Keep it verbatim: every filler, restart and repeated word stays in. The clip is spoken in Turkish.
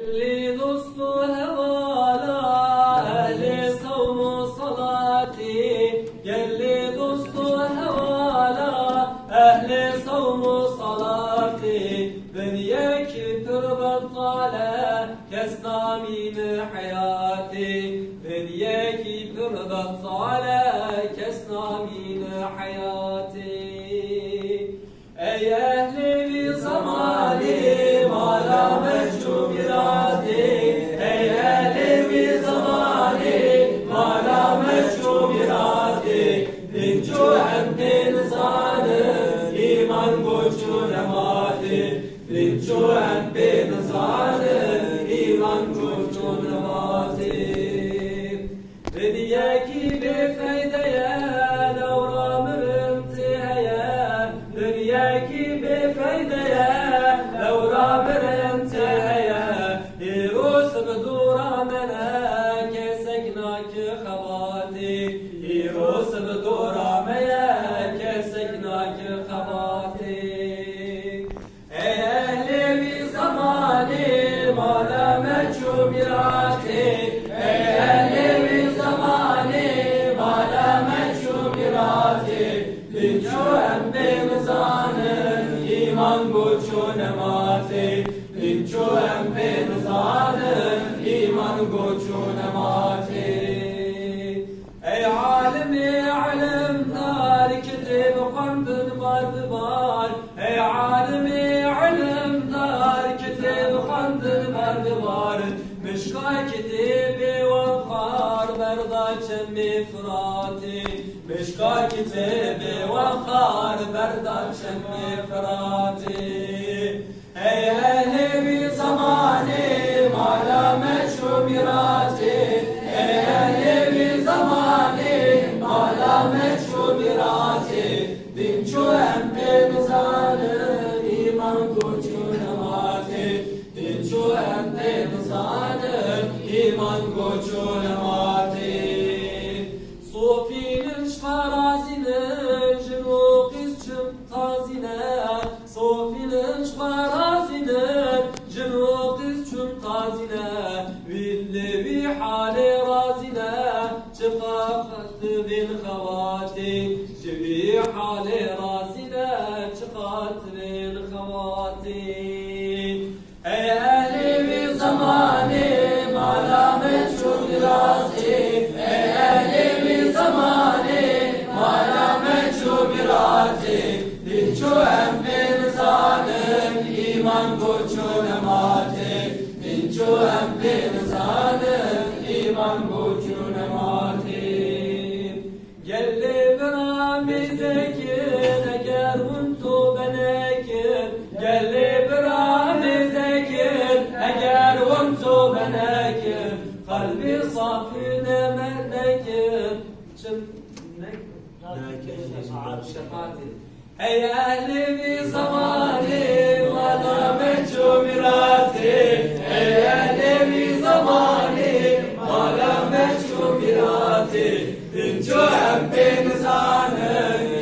Ehli dostu hevala, ehli savmu salati. Gelli dostu hevala, ehli savmu salati. Dünyaki pürbettale, kesnamin hayati. Dünyaki pürbettale, kesnamin hayati. Ey ehli bir zamani, mala mecubirati. Ey ehli bir zamani, mala mecubirati. Dincu emdin zanı, iman koçu nemati. Dincu emdin zanı, iman koçu nemati. Dünyaki bir feydeye, devramırım tiheye. Dünyaki bir feydeye, devramırım tiheye. İrus bdura mene, keseknaki khabati. İrus bdura mene, keseknaki khabati. Ey ehli bir zamani, mala mecubirati. Ey ehli bir zamani, mala mecubirati. Dincu embin zanın, iman koçu nemati. Dincu embin zanın, iman koçu nemati. Ey alimi alimdar, kitib kandın var var. Ey alimi alimdar, kitib kandın var var. Mişka kitibi vakar, berdaçem mifrati. Mişka kitibi vakar, berdaçem mifrati. Ey ehli bir zamani, mala meşhubirati. Ey ehli bir zamani, mala meşhubirati. Dincu embin zanın, iman koçu nemati. Dincu embin zanın, iman koçu nemati. Sofinin şkarazinin, jinu kızcım tazine. Sofinin şkarazinin, jinu kızcım tazine. Villi bi hali razine, çıkaktı bin khavati. Jibi hali razine, çıkaktı bin khavati. Ey ehli bir zamani, mala meçhubirati. Ey ehli bir zamani, mala meçhubirati. Dincu embin zanın, iman koçu nemati. Dincu embin zanın, iman koçu nemati. Gelli biramizekin, eğer untu benekin. Gelli biramizekin, eğer untu benekin. Kalbi safine mernekin. Çım ne? Şefati. Ey ehli bir zamani, mala meçhubirati. Ey ehli bir zamani, mala meçhubirati. Dincu embin zanın,